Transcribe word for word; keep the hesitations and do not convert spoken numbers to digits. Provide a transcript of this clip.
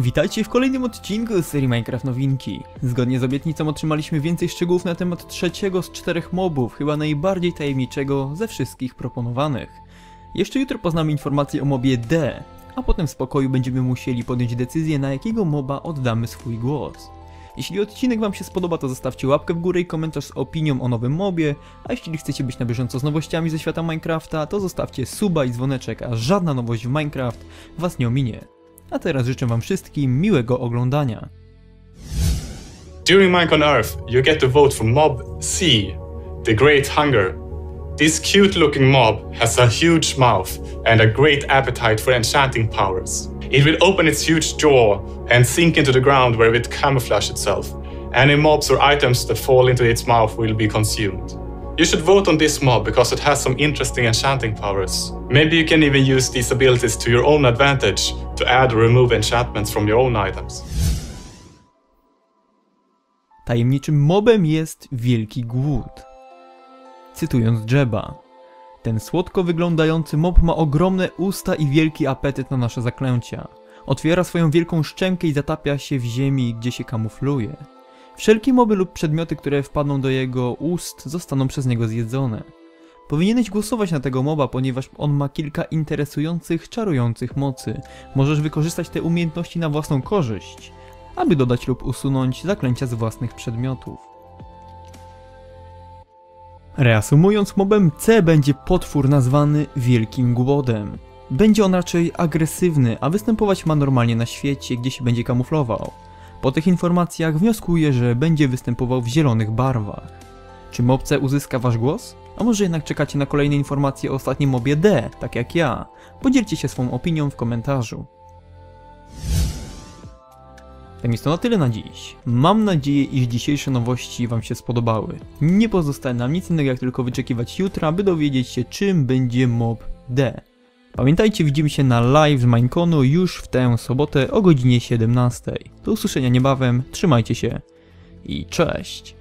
Witajcie w kolejnym odcinku z serii Minecraft Nowinki. Zgodnie z obietnicą otrzymaliśmy więcej szczegółów na temat trzeciego z czterech mobów, chyba najbardziej tajemniczego ze wszystkich proponowanych. Jeszcze jutro poznamy informacje o mobie D, a potem w spokoju będziemy musieli podjąć decyzję, na jakiego moba oddamy swój głos. Jeśli odcinek wam się spodoba, to zostawcie łapkę w górę i komentarz z opinią o nowym mobie, a jeśli chcecie być na bieżąco z nowościami ze świata Minecrafta, to zostawcie suba i dzwoneczek, a żadna nowość w Minecraft was nie ominie. A teraz życzę wam wszystkim miłego oglądania. During Minecraft on Earth, you get to vote for Mob C, the Great Hunger. This cute-looking mob has a huge mouth and a great appetite for enchanting powers. It will open its huge jaw and sink into the ground where it camouflage itself. Any mobs or items that fall into its mouth will be consumed. You should vote on this mob because it has some interesting enchanting powers. Maybe you can even use these abilities to your own advantage to add or remove enchantments from your own items. Tajemniczym mobem jest Wielki Głód. Cytując Jeba, ten słodko wyglądający mob ma ogromne usta i wielki apetyt na nasze zaklęcia. Otwiera swoją wielką szczękę i zatapia się w ziemi, gdzie się kamufluje. Wszelkie moby lub przedmioty, które wpadną do jego ust, zostaną przez niego zjedzone. Powinieneś głosować na tego moba, ponieważ on ma kilka interesujących, czarujących mocy. Możesz wykorzystać te umiejętności na własną korzyść, aby dodać lub usunąć zaklęcia z własnych przedmiotów. Reasumując, mobem C będzie potwór nazwany Wielkim Głodem. Będzie on raczej agresywny, a występować ma normalnie na świecie, gdzie się będzie kamuflował. Po tych informacjach wnioskuję, że będzie występował w zielonych barwach. Czy mob C uzyska wasz głos? A może jednak czekacie na kolejne informacje o ostatnim mobie D, tak jak ja? Podzielcie się swą opinią w komentarzu. Tak jest to na tyle na dziś. Mam nadzieję, iż dzisiejsze nowości wam się spodobały. Nie pozostaje nam nic innego jak tylko wyczekiwać jutra, by dowiedzieć się, czym będzie mob D. Pamiętajcie, widzimy się na live z Mineconu już w tę sobotę o godzinie siedemnastej. Do usłyszenia niebawem, trzymajcie się i cześć!